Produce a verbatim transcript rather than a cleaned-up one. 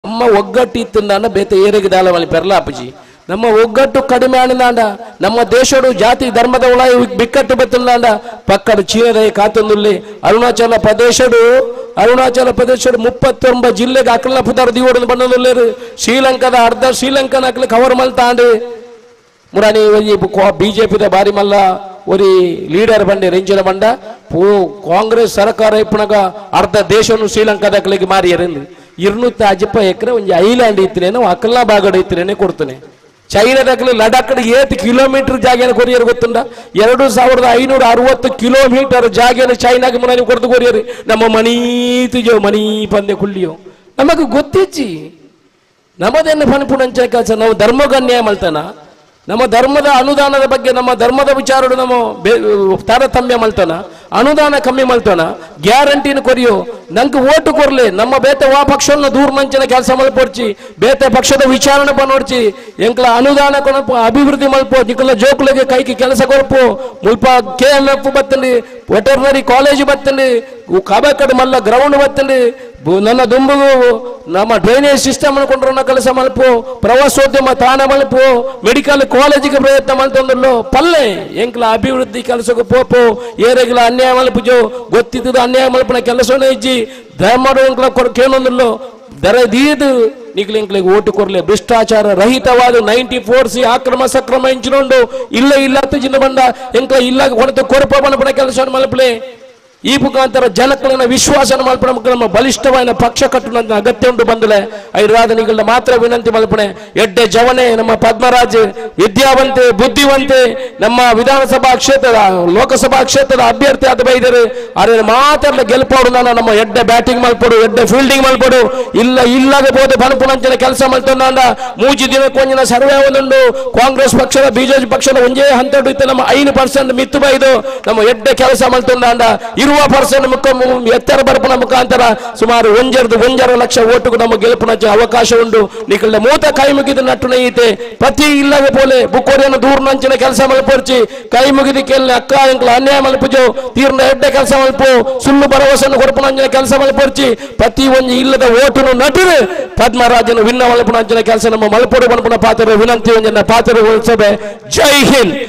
ನಮ್ಮ ಒಗ್ಗಟ್ಟು ಇತ್ತಂದಾಂಡ ಬೇತೆ ಏರಿಗೆ ದಾಲ ಮಲ್ಲಿ ಪೆರ್ಲಾಪಜಿ ನಮ್ಮ ಒಗ್ಗಟ್ಟು ಕಡಿಮೆ ಆನಂದಾಂಡ ನಮ್ಮ ದೇಶಡು ಜಾತಿ ಧರ್ಮದ ಒಳ ಬಿಕ್ಕಟ್ಟು ಬತ್ತಂದಾಂಡ ಪಕ್ಕದ ಚೀನದ ಕಾತಂದುಲ್ಲಿ ಅರುಣಾಚಲ ಪ್ರದೇಶಡು ಅರುಣಾಚಲ ಪ್ರದೇಶಡು ಮುಪ್ಪತ್ತೊಂಬತ್ತು ಜಿಲ್ಲೆಗೆ ಅಕಲ ಪುದಾರ ದಿವೋಡು ಬಂದಲ್ಲರು ಶ್ರೀಲಂಕಾದ ಅರ್ಧ ಶ್ರೀಲಂಕನ ಅಕಲ ಕವರ್ ಮಲ್ತಾಂಡು ಮುರಾನಿ ಬಿಜೆಪಿದ ಬಾರಿ ಮಲ್ಲ ಒರಿ ಲೀಡರ್ ಬಂಡೆ ರೆಂಜಿನ ಬಂಡ ಪೂ ಕಾಂಗ್ರೆಸ್ ಸರ್ಕಾರ ಇಪ್ಪನಾಗ ಅರ್ಧ ದೇಶನು ಶ್ರೀಲಂಕಾದ ಅಕಲಿಗೆ ಮಾರಿಯರೆಂದು ಇರ್ನೂತ್ತ ಅಜಪ್ಪ ಎಕರೆ ಒಂದು ಐಲ್ಯಾಂಡ್ ಇತ್ತೇನೆ ಅಕಲ್ಲ ಬಾಗಡ ಇತ್ತೇನೆ ಕೊಡ್ತಾನೆ ಚೈನಾದಾಗಲಿ ಲಡಾಖ್ ಏತ್ ಕಿಲೋಮೀಟರ್ ಜಾಗೇನ ಕೊರಿಯರ್ ಗೊತ್ತುಂಡ ಎರಡು ಸಾವಿರದ ಐನೂರ ಅರವತ್ತು ಕಿಲೋಮೀಟರ್ ಜಾಗೇನ ಚೈನಾಗೆ ಮುರಾನಿ ಕೊಡ್ದು ಕೊರಿಯರ್ ನಮ್ಮ ಮನೀತಿಜೋ ಮನಿ ಪಂದೆ ಕುಳ್ಳಿಯೋ ನಮಗೆ ಗೊತ್ತಿಚ್ಚಿ ನಮ್ಮದೇನು ಪಣಪುಣಂಚ ಕೆಲಸ ನಾವು ಧರ್ಮಗನ್ಯಾಯ ಮಲ್ತಾನ ನಮ್ಮ ಧರ್ಮದ ಅನುದಾನದ ಬಗ್ಗೆ ನಮ್ಮ ಧರ್ಮದ ವಿಚಾರಗಳು ನಮ್ಮ ತಾರತಮ್ಯ ಮಲ್ತಾನ ಅನುದಾನ ಕಮ್ಮಿ ಮಲ್ತಾನ ಗ್ಯಾರಂಟಿನ ಕೊರಿಯೋ ನಂಗೆ ಓಟು ಕೊರ್ಲೆ ನಮ್ಮ ಬೇತೆ ವಾ ಪಕ್ಷವನ್ನು ದೂರ ನಂಚಿನ ಕೆಲಸ ಮಲ್ಪೋರ್ಚಿ ಬೇತೆ ಪಕ್ಷದ ವಿಚಾರಣೆ ಪನೋಡ್ಚಿ ಎಂಕ್ಲ ಅನುದಾನ ಕೊನಪು ಅಭಿವೃದ್ಧಿ ಮಲ್ಪೋ ನಿಕಲ ಜೋಕ್ಲಿಗೆ ಕೈಗೆ ಕೆಲಸ ಕೊರಪು ಮುಲ್ಪ ಕೆ ಎಂ ಎಫ್ ಬತ್ತಂಡಿ ವೆಟರ್ನರಿ ಕಾಲೇಜ್ ಬತ್ತಂಡಿ ಕಾಬೇಕಡ್ ಮಲ್ಲ ಗ್ರೌಂಡ್ ಬತ್ತಂಡಿ ನನ್ನ ದುಂಬುಗು ನಮ್ಮ ಡ್ರೈನೇಜ್ ಸಿಸ್ಟಮ್ ಅನ್ಕೊಂಡ್ರ ಕೆಲಸ ಮಲ್ಪು ಪ್ರವಾಸೋದ್ಯಮ ತಾಣ ಮಲ್ಪು ಮೆಡಿಕಲ್ ಕಾಲೇಜಿಗೆ ಪ್ರಯತ್ನ ಮಲ್ತಂದಲ್ಲೋ ಪಲ್ಲೆ ಎಂಕ್ಲ ಅಭಿವೃದ್ಧಿ ಕೆಲಸಕ್ಕೆ ಪೋಪು ಏರೆಗ್ಲ ಅನ್ಯಾಯ ಮಲ್ಪುಜೋ ಗೊತ್ತಿದ್ದ ಅನ್ಯಾಯ ಮಲ್ಪನ ಕೆಲಸನೇ ಇಜ್ಜಿ ದಯಮಾಡು ಎಂಕ್ಲ ಕೇಳೊಂದಲ್ಲೋ ದರದೀದು ನಿಗ್ಲಿಂಕ್ಲಿಗೆ ಓಟು ಕೊರ್ಲೆ ಭ್ರಷ್ಟಾಚಾರ ರಹಿತವಾದ ನೈಂಟಿ ಫೋರ್ ಸಿ ಆಕ್ರಮ ಸಕ್ರಮ ಇಂಚಿನೊಂಡು ಇಲ್ಲ ಇಲ್ಲ ಜಿನ್ನ ಬಂದ ಎಂಕ್ಲ ಇಲ್ಲ ಹೊರತು ಕೊರಪ ಮಲ್ಪನ ಕೆಲಸ ಮಲ್ಪಲೆ ಈ ಮುಖಾಂತರ ಜನಕಲನ್ನ ವಿಶ್ವಾಸನ ಮಲ್ಪನೆ ನಮ್ಮ ಬಲಿಷ್ಠವಾದ ಪಕ್ಷ ಕಟ್ಟುವಂತ ಅಗತ್ಯ ಉಂಟು ಬಂದಲೆ ಐರಾಧನಿಗಳ ಮಾತ್ರ ವಿನಂತಿ ಮಲ್ಪನೆ ಎಡ್ಡೆ ಜವನೆ ನಮ್ಮ ಪದ್ಮರಾಜ್ ವಿದ್ಯಾವಂತೆ ಬುದ್ಧಿವಂತೆ ನಮ್ಮ ವಿಧಾನಸಭಾ ಕ್ಷೇತ್ರದ ಲೋಕಸಭಾ ಕ್ಷೇತ್ರದ ಅಭ್ಯರ್ಥಿ ಆದ ಬೈದರು ಆದರೆ ಮಾತ್ರ ಗೆಲ್ಪೋಡು ನಾನು ನಮ್ಮ ಎಡ್ಡೆ ಬ್ಯಾಟಿಂಗ್ ಮಲ್ಪಡು ಎಡ್ಡೆ ಫೀಲ್ಡಿಂಗ್ ಮಲ್ಪಡು ಇಲ್ಲ ಇಲ್ಲದೆ ಬೋದು ಪಣಪುಣಂಚನ ಕೆಲಸ ಮಲ್ತೊಂಡ ಮೂಜಿ ದಿನಕ್ಕೊಂಜಿನ ಸರ್ವೆ ಒಂದುಂಡು ಕಾಂಗ್ರೆಸ್ ಪಕ್ಷದ ಬಿಜೆಪಿ ಪಕ್ಷದ ಒಂದೇ ಹಂತ ಇತ್ತು ನಮ್ಮ ಐದು ಪರ್ಸೆಂಟ್ ಮಿತ್ತು ಬೈದು ನಮ್ಮ ಎಡ್ಡೆ ಕೆಲಸ ಮಲ್ತೊಂಡ ಇರುವ ಪರ್ಸೆಂಟ್ ಮುಖ ಎತ್ತರ ಬರ್ಪನ ಮುಖಾಂತರ ಸುಮಾರು ಒಂಜರದು ಒಂಜರ ಲಕ್ಷ ಓಟುಗೂ ನಮ್ಮ ಗೆಲುಪಿನ ಅವಕಾಶ ಉಂಟು ನಿಕಲ್ದ ಮೂತ ಕೈ ಮುಗಿದ ನಟ್ಟು ನೈತೆ ಪ್ರತಿ ಇಲ್ಲವೇ ಪೋಲೆ ಬುಕ್ಕೋರಿಯನ್ನು ದೂರ ನಂಚಿನ ಕೆಲಸ ಮಲ್ಪರ್ಚಿ ಕೈ ಮುಗಿದ ಕೇಳಿ ಅಕ್ಕ ಎಂಕ್ಲ ಅನ್ಯಾಯ ಮಲ್ಪುಜೋ ತೀರ್ನ ಎಡ್ಡೆ ಕೆಲಸ ಮಲ್ಪು ಸುಳ್ಳು ಭರವಸೆಯನ್ನು ಕೊರಪನಂಚಿನ ಕೆಲಸ ಮಲ್ಪರ್ಚಿ ಪ್ರತಿ ಒಂದು ಇಲ್ಲದ ಓಟುನು ನಟರು ಪದ್ಮರಾಜನ ವಿನ್ನ ಮಲ್ಪನಂಚಿನ ಕೆಲಸ ನಮ್ಮ ಮಲ್ಪೋಡು ಬಣಪನ ಪಾತ್ರ ವಿನಂತಿ ಒಂಜನ ಪಾತ್ರ ಸಭೆ ಜೈ ಹಿಂದ್.